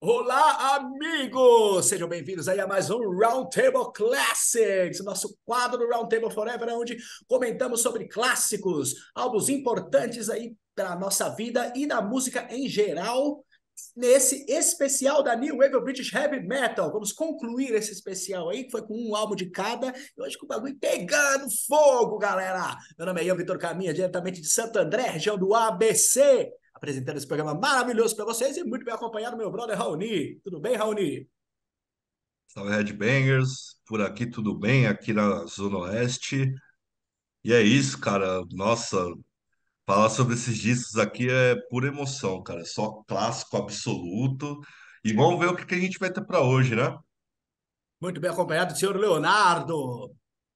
Olá, amigos! Sejam bem-vindos aí a mais um Roundtable Classics, nosso quadro do Roundtable Forever, onde comentamos sobre clássicos, álbuns importantes aí para a nossa vida e da música em geral, nesse especial da New Wave of British Heavy Metal. Vamos concluir esse especial aí, que foi com um álbum de cada, e hoje com o bagulho pegando fogo, galera! Meu nome é Ian Vitor Caminha, diretamente de Santo André, região do ABC, apresentando esse programa maravilhoso para vocês e muito bem acompanhado meu brother Raoni. Tudo bem, Raoni? Salve Headbangers, por aqui tudo bem, aqui na Zona Oeste. E é isso, cara. Nossa, falar sobre esses discos aqui é pura emoção, cara. Só clássico absoluto. E vamos ver o que que a gente vai ter para hoje, né? Muito bem acompanhado do senhor Leonardo.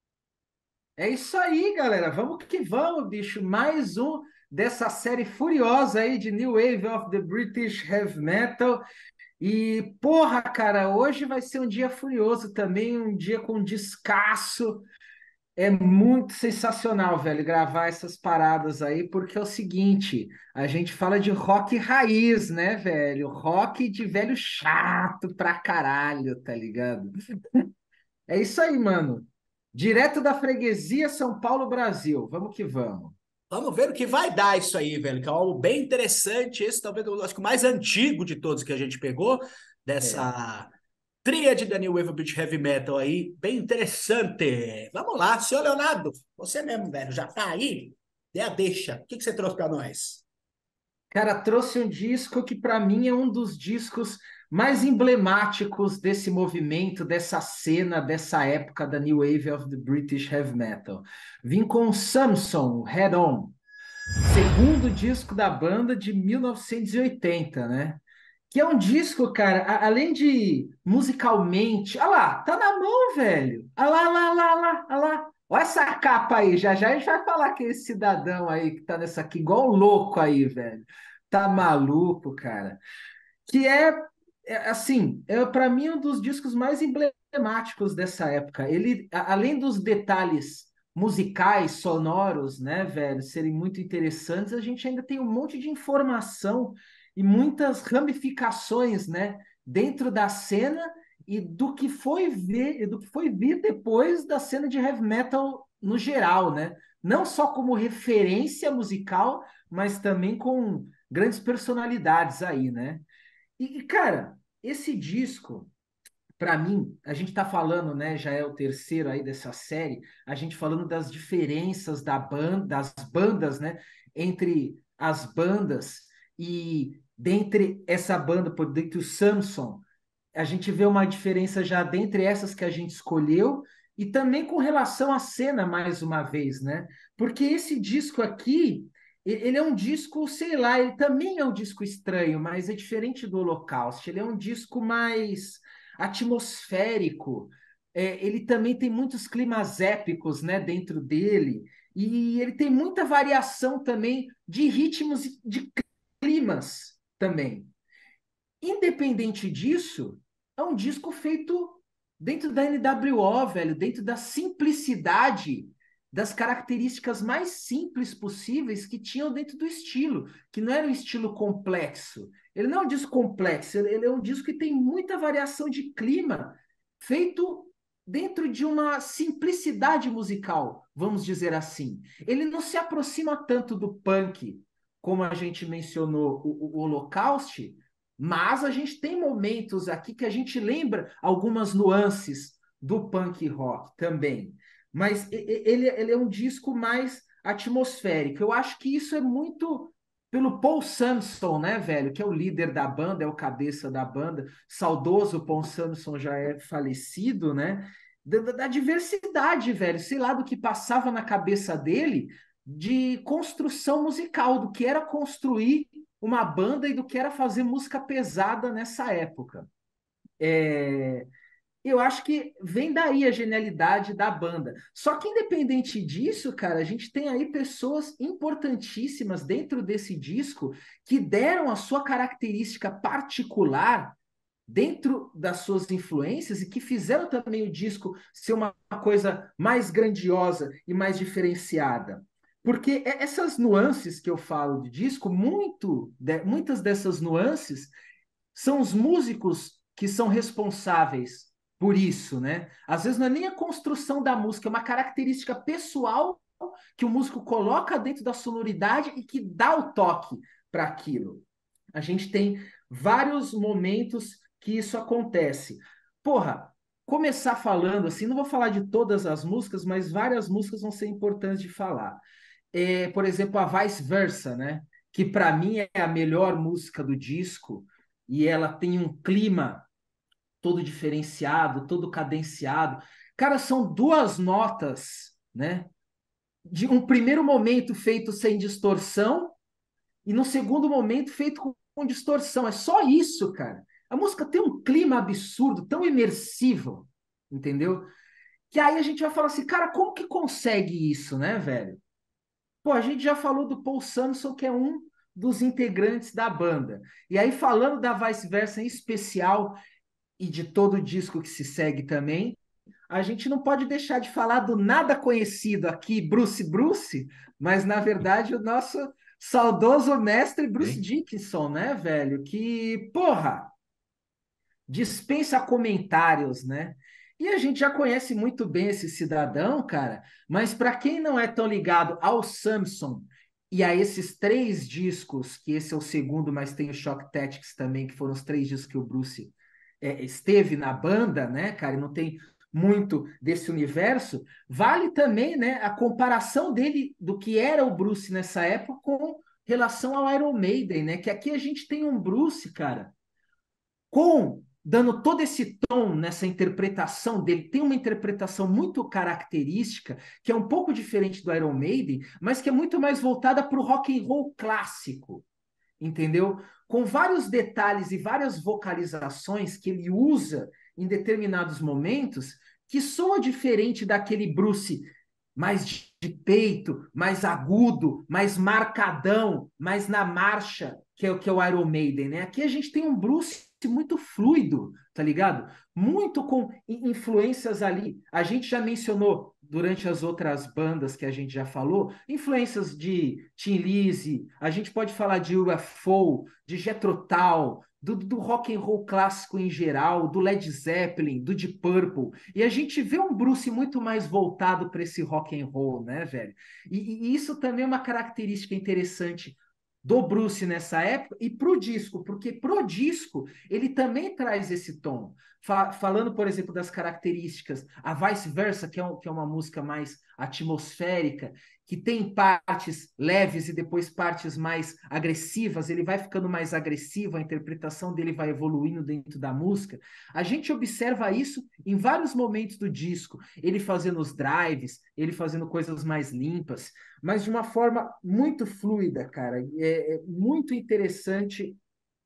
É isso aí, galera. Vamos que vamos, bicho. Mais um dessa série furiosa aí de New Wave of the British Heavy Metal. E, porra, cara, hoje vai ser um dia furioso também, um dia com descasso. É muito sensacional, velho, gravar essas paradas aí, porque é o seguinte, a gente fala de rock raiz, né, velho? Rock de velho chato pra caralho, tá ligado? É isso aí, mano. Direto da freguesia São Paulo, Brasil. Vamos que vamos. Vamos ver o que vai dar isso aí, velho, que é algo bem interessante. Esse talvez eu acho que o mais antigo de todos que a gente pegou, É. dessa tríade da New Wave of British Heavy Metal aí, bem interessante. Vamos lá, senhor Leonardo, você mesmo, velho, já tá aí? Dê a deixa. O que que você trouxe para nós? Cara, trouxe um disco que para mim é um dos discos mais emblemáticos desse movimento, dessa cena, dessa época da New Wave of the British Heavy Metal. Vim com Samson, Head On, segundo disco da banda de 1980, né? Que é um disco, cara, além de musicalmente. Olha lá, tá na mão, velho. Olha lá, olha lá, olha lá, olha lá. Olha essa capa aí, já já a gente vai falar que esse cidadão aí que tá nessa aqui, igual um louco aí, velho. Tá maluco, cara. Que assim, é para mim um dos discos mais emblemáticos dessa época. Ele, além dos detalhes musicais, sonoros, né, velho, serem muito interessantes, a gente ainda tem um monte de informação e muitas ramificações, né, dentro da cena e do que foi ver, do que foi vir depois da cena de heavy metal no geral, né? Não só como referência musical, mas também com grandes personalidades aí, né? Cara, esse disco, para mim, a gente tá falando, né? Já é o terceiro aí dessa série, a gente falando das diferenças das bandas, né? Entre as bandas e dentre essa banda, por dentro do Samson, a gente vê uma diferença já dentre essas que a gente escolheu e também com relação à cena, mais uma vez, né? Porque esse disco aqui, ele é um disco, sei lá, ele também é um disco estranho, mas é diferente do Holocaust. Ele é um disco mais atmosférico. Ele também tem muitos climas épicos, né, dentro dele. E ele tem muita variação também de ritmos e de climas também. Independente disso, é um disco feito dentro da NWO, velho, dentro da simplicidade, das características mais simples possíveis que tinham dentro do estilo, que não era um estilo complexo. Ele não é um disco complexo, ele é um disco que tem muita variação de clima, feito dentro de uma simplicidade musical, vamos dizer assim. Ele não se aproxima tanto do punk, como a gente mencionou o Holocaust, mas a gente tem momentos aqui que a gente lembra algumas nuances do punk rock também. Mas ele é um disco mais atmosférico. Eu acho que isso é muito pelo Paul Samson, né, velho? Que é o líder da banda, é o cabeça da banda. Saudoso Paul Samson já é falecido, né? Da diversidade, velho. Sei lá do que passava na cabeça dele de construção musical, do que era construir uma banda e do que era fazer música pesada nessa época. É, eu acho que vem daí a genialidade da banda. Só que independente disso, cara, a gente tem aí pessoas importantíssimas dentro desse disco que deram a sua característica particular dentro das suas influências e que fizeram também o disco ser uma coisa mais grandiosa e mais diferenciada. Porque essas nuances que eu falo de disco, muitas dessas nuances são os músicos que são responsáveis por isso, né? Às vezes não é nem a construção da música, é uma característica pessoal que o músico coloca dentro da sonoridade e que dá o toque para aquilo. A gente tem vários momentos que isso acontece. Porra, começar falando assim, não vou falar de todas as músicas, mas várias músicas vão ser importantes de falar. Por exemplo, a Vice Versa, né? Que para mim é a melhor música do disco e ela tem um clima todo diferenciado, todo cadenciado. Cara, são duas notas, né? De um primeiro momento feito sem distorção e no segundo momento feito com distorção. É só isso, cara. A música tem um clima absurdo, tão imersivo, entendeu? Que aí a gente vai falar assim, cara, como que consegue isso, né, velho? Pô, a gente já falou do Paul Samson, que é um dos integrantes da banda. E aí, falando da Vice Versa em especial e de todo o disco que se segue também, a gente não pode deixar de falar do nada conhecido aqui, Bruce, mas na verdade o nosso saudoso mestre Bruce Hein? Dickinson, né, velho? Que, porra, dispensa comentários, né? E a gente já conhece muito bem esse cidadão, cara, mas para quem não é tão ligado ao Samson e a esses três discos, que esse é o segundo, mas tem o Shock Tactics também, que foram os três discos que o Bruce esteve na banda, né, cara, e não tem muito desse universo, vale também, né, a comparação dele do que era o Bruce nessa época com relação ao Iron Maiden, né, que aqui a gente tem um Bruce, cara, com dando todo esse tom nessa interpretação dele, tem uma interpretação muito característica, que é um pouco diferente do Iron Maiden, mas que é muito mais voltada para o rock and roll clássico, entendeu? Com vários detalhes e várias vocalizações que ele usa em determinados momentos, que soa diferente daquele Bruce mais de peito, mais agudo, mais marcadão, mais na marcha, que é o Iron Maiden, né? Aqui a gente tem um Bruce muito fluido, tá ligado? Muito com influências ali. A gente já mencionou durante as outras bandas que a gente já falou, influências de Tin Lizzy, a gente pode falar de UFO, de Jethro Tull, do rock and roll clássico em geral, do Led Zeppelin, do Deep Purple, e a gente vê um Bruce muito mais voltado para esse rock and roll, né, velho? E isso também é uma característica interessante do Bruce nessa época e pro disco, porque pro disco ele também traz esse tom. Falando, por exemplo, das características, a Vice Versa, que é uma música mais atmosférica, que tem partes leves e depois partes mais agressivas, ele vai ficando mais agressivo, a interpretação dele vai evoluindo dentro da música. A gente observa isso em vários momentos do disco, ele fazendo os drives, ele fazendo coisas mais limpas, mas de uma forma muito fluida, cara. É muito interessante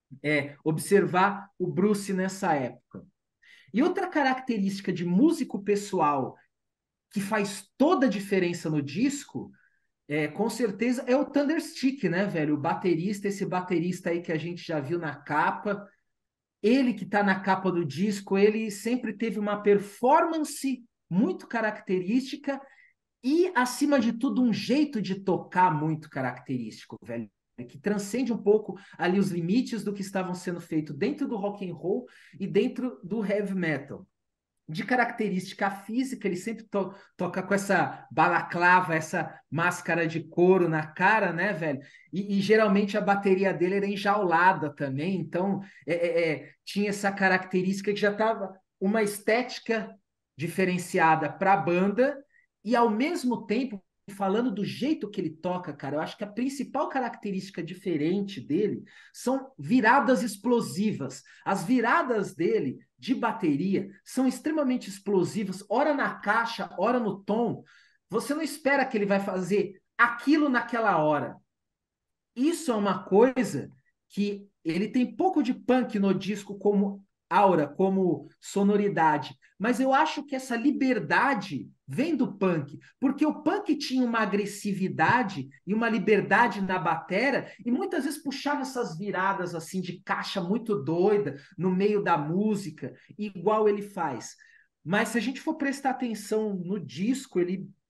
observar o Bruce nessa época. E outra característica de músico pessoal que faz toda a diferença no disco, com certeza, é o Thunderstick, né, velho? O baterista, esse baterista aí que a gente já viu na capa, ele que está na capa do disco, ele sempre teve uma performance muito característica e, acima de tudo, um jeito de tocar muito característico, velho, que transcende um pouco ali os limites do que estavam sendo feito dentro do rock and roll e dentro do heavy metal. De característica física, ele sempre toca com essa balaclava, essa máscara de couro na cara, né, velho? E geralmente a bateria dele era enjaulada também, então tinha essa característica que já estava uma estética diferenciada para a banda e ao mesmo tempo falando do jeito que ele toca, cara, eu acho que a principal característica diferente dele são viradas explosivas. As viradas dele de bateria são extremamente explosivas, ora na caixa, ora no tom. Você não espera que ele vai fazer aquilo naquela hora. Isso é uma coisa que ele tem pouco de punk no disco como aura, como sonoridade, mas eu acho que essa liberdade vem do punk, porque o punk tinha uma agressividade e uma liberdade na batera e muitas vezes puxava essas viradas assim de caixa muito doida no meio da música, igual ele faz. Mas se a gente for prestar atenção no disco, ele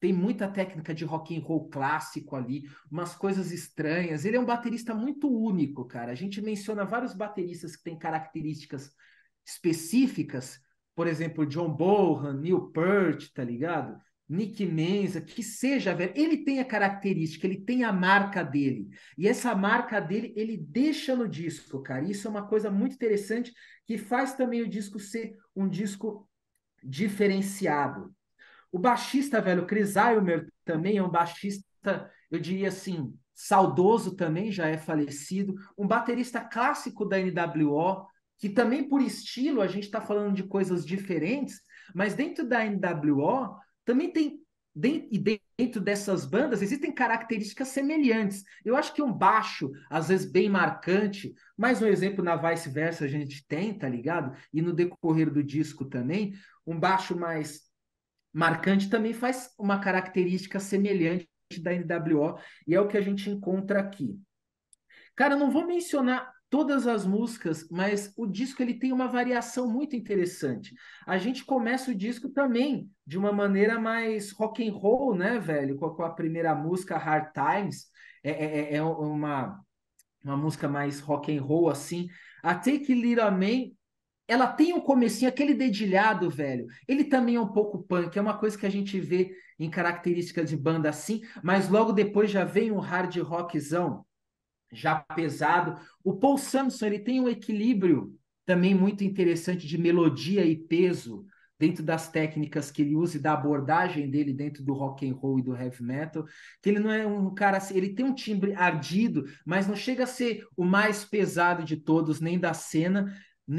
tem muita técnica de rock and roll clássico ali, umas coisas estranhas. Ele é um baterista muito único, cara. A gente menciona vários bateristas que têm características específicas, por exemplo, John Bonham, Neil Peart, tá ligado? Nick Menza, que seja, velho, ele tem a característica, ele tem a marca dele. E essa marca dele, ele deixa no disco, cara. Isso é uma coisa muito interessante que faz também o disco ser um disco diferenciado. O baixista, velho, Chris Aylmer também é um baixista, eu diria assim, saudoso também, já é falecido. Um baterista clássico da NWO, que também por estilo, a gente está falando de coisas diferentes, mas dentro da NWO também tem, e dentro dessas bandas, existem características semelhantes. Eu acho que um baixo, às vezes bem marcante, mais um exemplo na Vice-Versa a gente tem, tá ligado? E no decorrer do disco também, um baixo mais marcante também faz uma característica semelhante da NWO, e é o que a gente encontra aqui. Cara, eu não vou mencionar todas as músicas, mas o disco ele tem uma variação muito interessante. A gente começa o disco também de uma maneira mais rock and roll, né, velho? Com a primeira música, Hard Times, é uma música mais rock and roll, assim. A Take It Little Man, ela tem um comecinho, aquele dedilhado, velho. Ele também é um pouco punk, é uma coisa que a gente vê em características de banda assim, mas logo depois já vem um hard rockzão, já pesado. O Paul Samson, ele tem um equilíbrio também muito interessante de melodia e peso dentro das técnicas que ele usa e da abordagem dele dentro do rock and roll e do heavy metal, que ele não é um cara assim, ele tem um timbre ardido, mas não chega a ser o mais pesado de todos, nem da cena,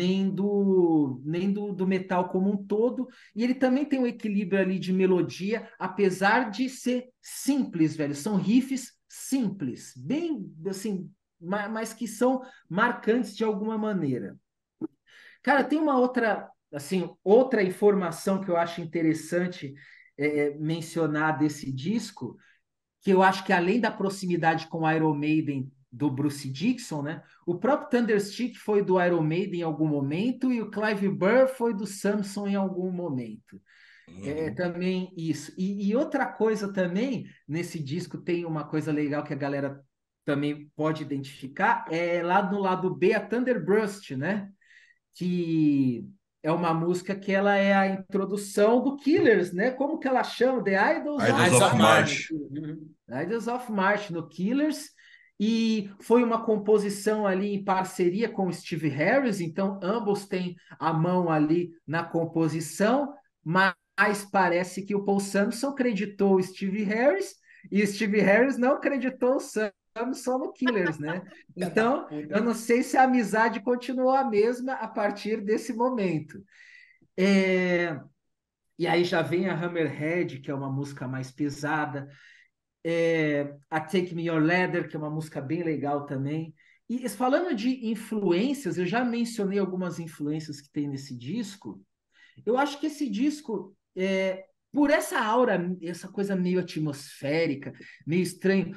nem do metal como um todo, e ele também tem um equilíbrio ali de melodia, apesar de ser simples, velho, são riffs simples, bem assim, mas que são marcantes de alguma maneira. Cara, tem uma outra, assim, outra informação que eu acho interessante mencionar desse disco, que eu acho que além da proximidade com o Iron Maiden do Bruce Dickinson, né? O próprio Thunderstick foi do Iron Maiden em algum momento e o Clive Burr foi do Samson em algum momento. Também isso. E outra coisa também, nesse disco tem uma coisa legal que a galera também pode identificar, é lá no lado B, a Thunderburst, né? Que é uma música que ela é a introdução do Killers, né? Como que ela chama? The Idols Idols of Eyes of of March. March. March. Idols of March no Killers. E foi uma composição ali em parceria com o Steve Harris, então ambos têm a mão ali na composição, mas parece que o Paul Samson acreditou o Steve Harris e o Steve Harris não acreditou o Samson no Killers, né? Filha da Então, puta. eu não sei se a amizade continuou a mesma a partir desse momento. É, E aí já vem a Hammerhead, que é uma música mais pesada, a Take Me Your Leather, que é uma música bem legal também. E falando de influências, eu já mencionei algumas influências que tem nesse disco. Eu acho que esse disco, por essa aura, essa coisa meio atmosférica, meio estranho,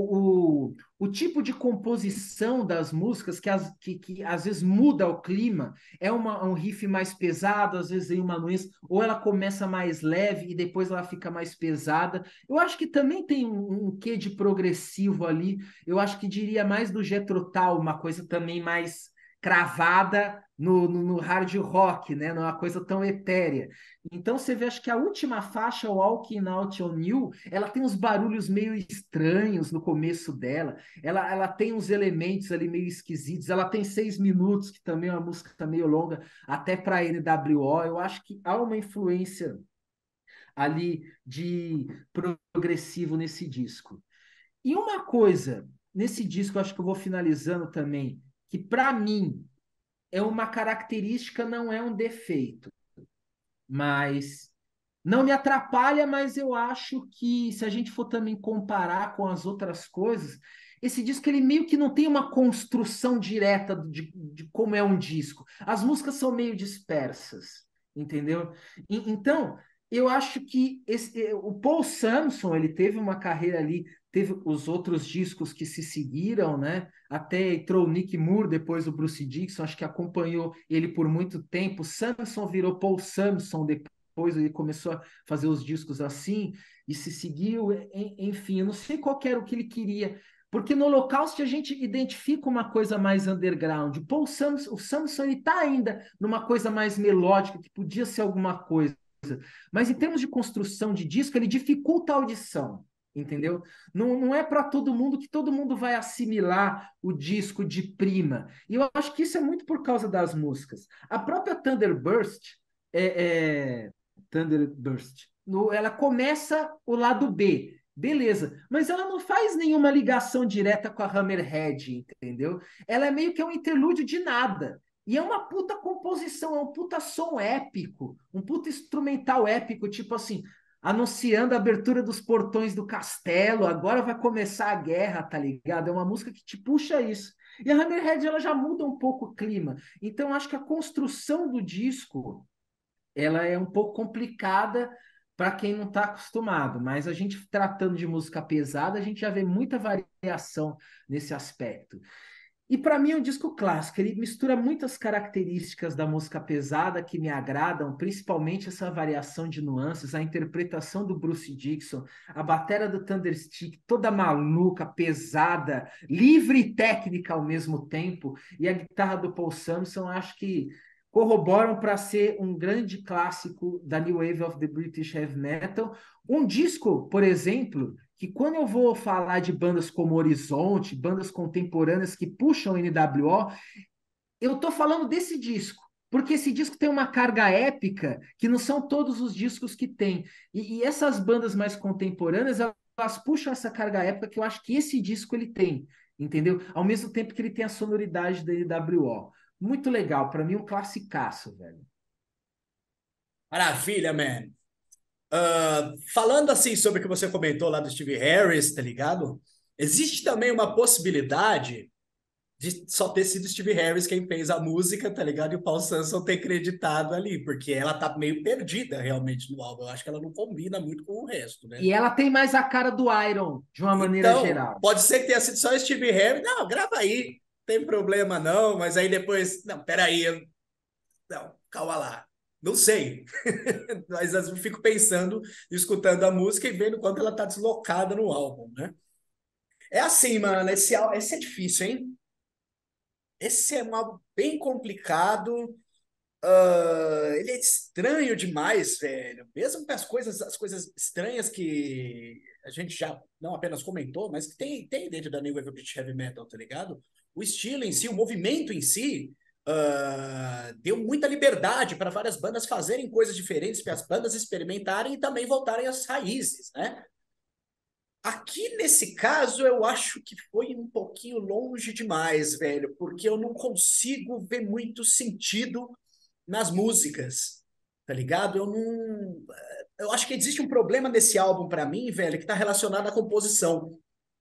o tipo de composição das músicas que às vezes muda o clima, um riff mais pesado, às vezes em uma nuance, ou ela começa mais leve e depois ela fica mais pesada. Eu acho que também tem um quê de progressivo ali, eu acho que diria mais do Jethro Tull, uma coisa também mais cravada no hard rock, né? Não é uma coisa tão etérea. Então você vê, acho que a última faixa, o Walking Out on You, ela tem uns barulhos meio estranhos no começo dela. Ela tem uns elementos ali meio esquisitos. Ela tem 6 minutos, que também é uma música meio longa, até para NWO. Eu acho que há uma influência ali de progressivo nesse disco. E uma coisa, nesse disco, eu acho que eu vou finalizando também, que para mim é uma característica, não é um defeito, mas não me atrapalha, mas eu acho que se a gente for também comparar com as outras coisas, esse disco ele meio que não tem uma construção direta de como é um disco. As músicas são meio dispersas, entendeu? Então, eu acho que o Paul Samson, ele teve uma carreira ali, teve os outros discos que se seguiram, né? Até entrou o Nick Moore, depois o Bruce Dickinson, acho que acompanhou ele por muito tempo. Samson virou Paul Samson depois ele começou a fazer os discos assim e se seguiu, enfim, eu não sei qual que era o que ele queria, porque no Holocaust a gente identifica uma coisa mais underground. O Samson ele está ainda numa coisa mais melódica, que podia ser alguma coisa, mas em termos de construção de disco, ele dificulta a audição. Entendeu? Não é para todo mundo que todo mundo vai assimilar o disco de prima. E eu acho que isso é muito por causa das músicas. A própria Thunderburst, Thunderburst, ela começa o lado B, beleza, mas ela não faz nenhuma ligação direta com a Hammerhead, entendeu? Ela é meio que um interlúdio de nada. E é uma puta composição, é um puta som épico, um puta instrumental épico, tipo assim, anunciando a abertura dos portões do castelo, agora vai começar a guerra, tá ligado? É uma música que te puxa isso. E a Hammerhead, ela já muda um pouco o clima. Então, acho que a construção do disco, ela é um pouco complicada para quem não está acostumado, mas a gente tratando de música pesada, a gente já vê muita variação nesse aspecto. E para mim é um disco clássico, ele mistura muitas características da música pesada que me agradam, principalmente essa variação de nuances, a interpretação do Bruce Dickinson, a bateria do Thunderstick, toda maluca, pesada, livre e técnica ao mesmo tempo, e a guitarra do Paul Samson, acho que corroboram para ser um grande clássico da New Wave of the British Heavy Metal. Um disco, por exemplo, que quando eu vou falar de bandas como Horizonte, bandas contemporâneas que puxam NWO, eu estou falando desse disco, porque esse disco tem uma carga épica que não são todos os discos que tem. E essas bandas mais contemporâneas, elas puxam essa carga épica que eu acho que esse disco ele tem, entendeu? Ao mesmo tempo que ele tem a sonoridade da NWO. Muito legal, para mim um classicaço, velho. Maravilha, man. Falando assim sobre o que você comentou lá do Steve Harris, tá ligado? Existe também uma possibilidade de só ter sido Steve Harris quem fez a música, tá ligado? E o Paul Samson ter creditado ali, porque ela tá meio perdida realmente no álbum. Eu acho que ela não combina muito com o resto, né? E ela tem mais a cara do Iron, de uma maneira Então, geral. pode ser que tenha sido só Steve Harris. Não, grava aí, não tem problema não, mas aí depois, não, peraí, não, calma lá. Não sei, mas eu fico pensando, escutando a música e vendo quanto ela tá deslocada no álbum, né? É assim, mano, esse é difícil, hein? Esse é um álbum bem complicado. Ele é estranho demais, velho. Mesmo com as coisas estranhas que a gente já não apenas comentou, mas que tem dentro da New Wave of British Heavy Metal, tá ligado? O estilo em si, o movimento em si, deu muita liberdade para várias bandas fazerem coisas diferentes, para as bandas experimentarem e também voltarem às raízes, né? Aqui nesse caso, eu acho que foi um pouquinho longe demais, velho, porque eu não consigo ver muito sentido nas músicas, tá ligado? Eu acho que existe um problema nesse álbum para mim, velho, que tá relacionado à composição.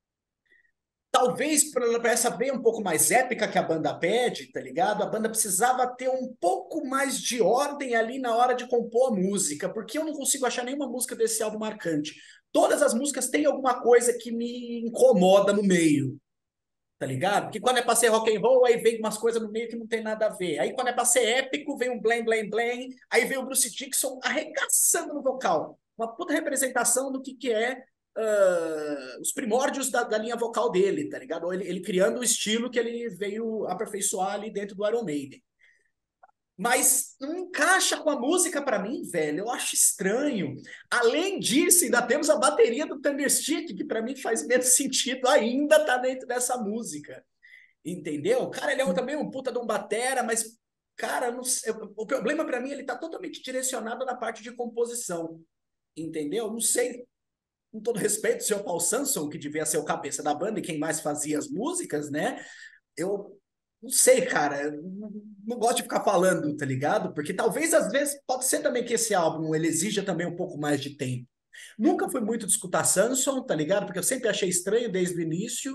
Talvez para essa veia um pouco mais épica que a banda pede, tá ligado? A banda precisava ter um pouco mais de ordem ali na hora de compor a música, porque eu não consigo achar nenhuma música desse álbum marcante. Todas as músicas têm alguma coisa que me incomoda no meio, tá ligado? Porque quando é pra ser rock and roll, aí vem umas coisas no meio que não tem nada a ver. Aí quando é pra ser épico, vem um blém, blém, blém. Aí vem o Bruce Dickinson arregaçando no vocal. Uma puta representação do que é os primórdios da linha vocal dele, tá ligado? Ele criando o estilo que ele veio aperfeiçoar ali dentro do Iron Maiden. Mas não encaixa com a música para mim, velho. Eu acho estranho. Além disso, ainda temos a bateria do Thunderstick, que para mim faz menos sentido ainda tá dentro dessa música. Entendeu? Cara, ele é também um puta de um batera, mas, cara, não sei, o problema para mim ele tá totalmente direcionado na parte de composição. Entendeu? Não sei, com todo respeito, o senhor Paul Samson, que devia ser o cabeça da banda e quem mais fazia as músicas, né? Eu não sei, cara, eu não gosto de ficar falando, tá ligado? Porque talvez, às vezes, pode ser também que esse álbum ele exija também um pouco mais de tempo. Nunca fui muito de escutar Samson, tá ligado? Porque eu sempre achei estranho desde o início.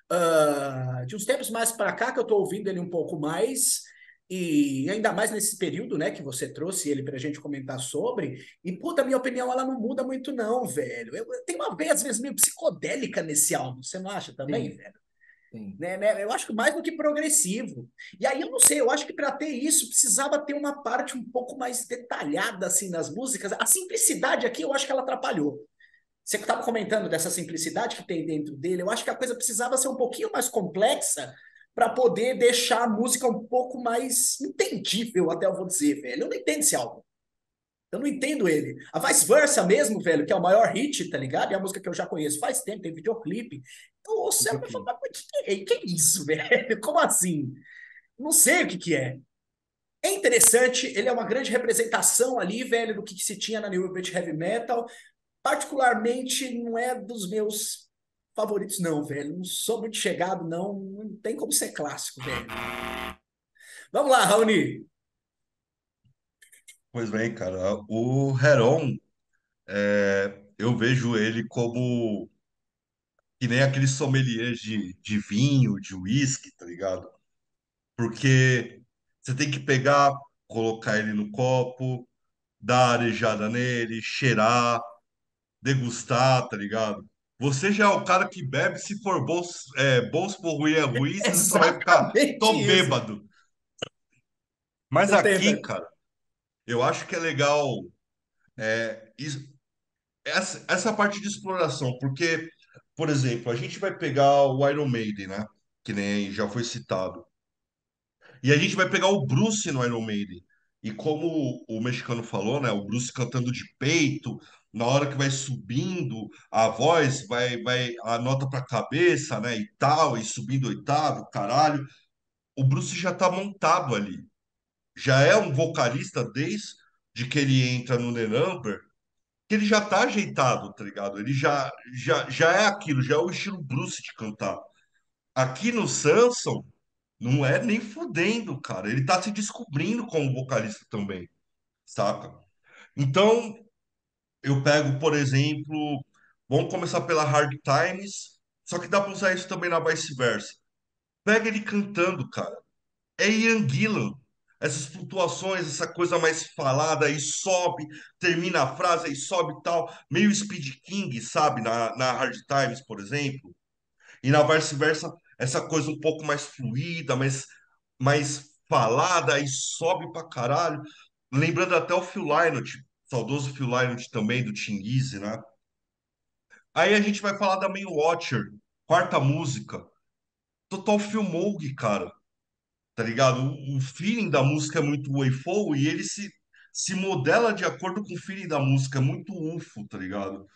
De uns tempos mais para cá que eu tô ouvindo ele um pouco mais. E ainda mais nesse período, né, que você trouxe ele pra gente comentar sobre. E, puta, minha opinião, ela não muda muito, não, velho. Tem uma veia, às vezes, meio psicodélica nesse álbum. Você não acha também, Sim. velho? sim. né? Eu acho que mais do que progressivo. E aí eu não sei, eu acho que para ter isso precisava ter uma parte um pouco mais detalhada assim nas músicas. A simplicidade aqui eu acho que ela atrapalhou. Você estava comentando dessa simplicidade que tem dentro dele, eu acho que a coisa precisava ser um pouquinho mais complexa para poder deixar a música um pouco mais entendível, até eu vou dizer, velho. Eu não entendo esse álbum. Eu não entendo ele. A Vice-Versa mesmo, velho, que é o maior hit, tá ligado? É a música que eu já conheço faz tempo, tem videoclipe. Eu ouço ela e falo, mas que é isso, velho? Como assim? Não sei o que que é. É interessante, ele é uma grande representação ali, velho, do que se tinha na New Wave Heavy Metal. Particularmente, não é dos meus favoritos, não, velho. Não sou muito chegado, não. Não tem como ser clássico, velho. Vamos lá, Raoni. Pois bem, cara, o Heron, eu vejo ele como que nem aqueles sommeliers de vinho, de uísque, tá ligado? Porque você tem que pegar, colocar ele no copo, dar arejada nele, cheirar, degustar, tá ligado? Você já é o cara que bebe, se for bons por ruim é ruim, você só vai ficar Exatamente tô isso. bêbado. Mas Você tenta. aqui, cara, eu acho que é legal essa parte de exploração, porque, por exemplo, a gente vai pegar o Iron Maiden, né? Que nem já foi citado. E a gente vai pegar o Bruce no Iron Maiden. E como o mexicano falou, né? O Bruce cantando de peito, na hora que vai subindo a voz, vai a nota pra cabeça, né? E tal, e subindo oitavo, caralho. O Bruce já tá montado ali. Já é um vocalista desde que ele entra no The Number, que ele já tá ajeitado, tá ligado? Ele já é aquilo, já é o estilo Bruce de cantar. Aqui no Samson, não é nem fudendo, cara. Ele tá se descobrindo como vocalista também, saca? Então, eu pego, por exemplo, vamos começar pela Hard Times, só que dá pra usar isso também na vice-versa. Pega ele cantando, cara. É Ian Gillan. Essas flutuações, essa coisa mais falada, aí sobe, termina a frase, aí sobe e tal. Meio Speed King, sabe? Na Hard Times, por exemplo. E na vice-versa, essa coisa um pouco mais fluida, mais falada, aí sobe pra caralho. Lembrando até o Phil Lynott, saudoso Phil Lynott também, do Tinguize, né? Aí a gente vai falar da Main Watcher, quarta música. Total Phil Moog, cara, tá ligado? O feeling da música é muito wayful e ele se modela de acordo com o feeling da música, é muito UFO, tá ligado?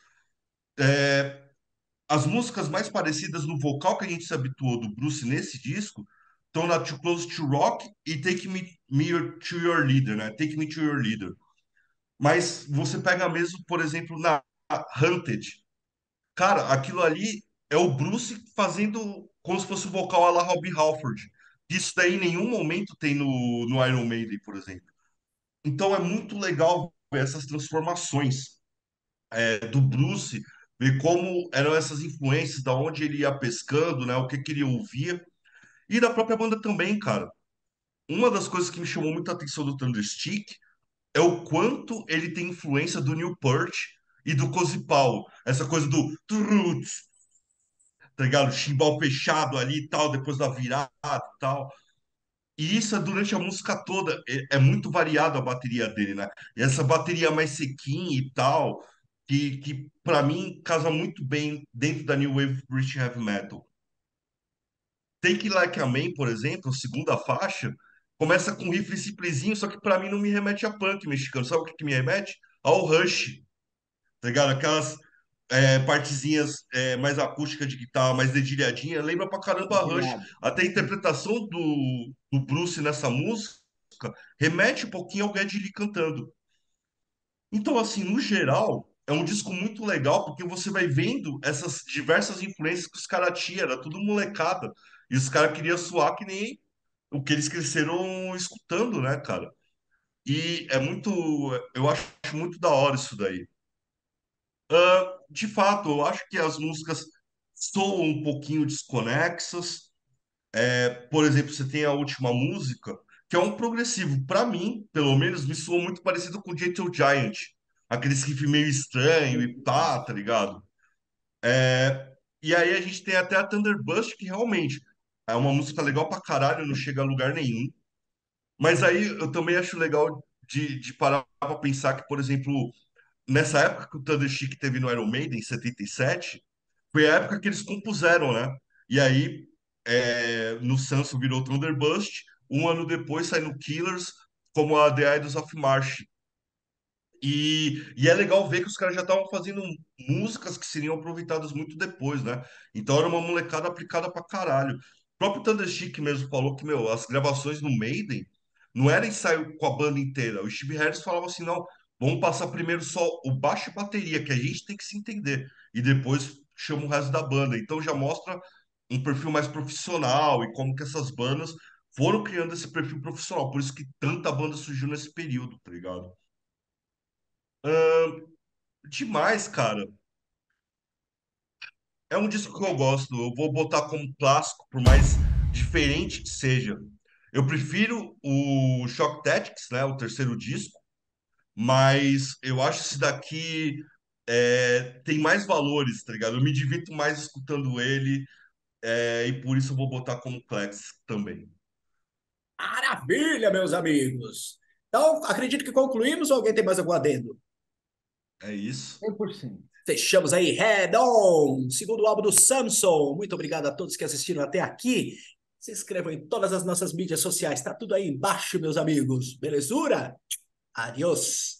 As músicas mais parecidas no vocal que a gente se habituou do Bruce nesse disco estão na Too Close to Rock e to Your Leader, né? Take Me to Your Leader. Mas você pega mesmo, por exemplo, na Hunted. Cara, aquilo ali é o Bruce fazendo como se fosse o vocal à la Robbie Halford. Isso daí em nenhum momento tem no Iron Maiden, por exemplo. Então é muito legal ver essas transformações do Bruce, ver como eram essas influências, da onde ele ia pescando, né? O que que ele ouvia. E da própria banda também, cara. Uma das coisas que me chamou muita atenção do Thunderstick é o quanto ele tem influência do Neil Peart e do Cozy Powell. Essa coisa do truts, tá ligado? Chimbal fechado ali e tal, depois da virada e tal. E isso é durante a música toda. É muito variado a bateria dele, né? E essa bateria mais sequinha e tal, que para mim casa muito bem dentro da New Wave British Heavy Metal. Take It Like a Man, por exemplo, segunda faixa, começa com um riff simplesinho, só que pra mim não me remete a punk mexicano. Sabe o que me remete? Ao Rush, tá ligado? Aquelas partezinhas mais acústicas de guitarra, mais dedilhadinha, lembra pra caramba a Rush. Dedilhado. Até a interpretação do Bruce nessa música remete um pouquinho ao Geddy Lee cantando. Então, assim, no geral, é um disco muito legal porque você vai vendo essas diversas influências que os caras tinham, era tudo molecada. E os caras queriam suar que nem o que eles cresceram escutando, né, cara? E é muito, eu acho muito da hora isso daí. De fato, eu acho que as músicas soam um pouquinho desconexas. Por exemplo, você tem a última música, que é um progressivo. Para mim, pelo menos, me soou muito parecido com Gentle Giant. Aqueles riff meio estranho e pá, tá ligado? E aí a gente tem até a Thunderbust, que realmente É uma música legal pra caralho, não chega a lugar nenhum. Mas aí eu também acho legal de parar pra pensar que, por exemplo, nessa época que o Thunder Chic teve no Iron Maiden, em 77, foi a época que eles compuseram, né? E aí, no Samson virou Thunderbust, um ano depois sai no Killers, como a The Idols of March. E é legal ver que os caras já estavam fazendo músicas que seriam aproveitadas muito depois, né? Então era uma molecada aplicada pra caralho. O próprio Thunder Chic mesmo falou que, meu, as gravações no Maiden não era ensaio com a banda inteira. O Steve Harris falava assim, não, vamos passar primeiro só o baixo e bateria, que a gente tem que se entender. E depois chama o resto da banda. Então já mostra um perfil mais profissional e como que essas bandas foram criando esse perfil profissional. Por isso que tanta banda surgiu nesse período, tá ligado? Demais, cara. É um disco que eu gosto. Eu vou botar como clássico, por mais diferente que seja. Eu prefiro o Shock Tactics, né? O terceiro disco, mas eu acho esse daqui tem mais valores, tá ligado? Eu me divirto mais escutando ele, e por isso eu vou botar como clássico também. Maravilha, meus amigos. Então, acredito que concluímos ou alguém tem mais algum adendo? É isso. 100%. Fechamos aí, Head On, segundo álbum do Samson. Muito obrigado a todos que assistiram até aqui. Se inscrevam em todas as nossas mídias sociais, tá tudo aí embaixo, meus amigos. Belezura? Adiós.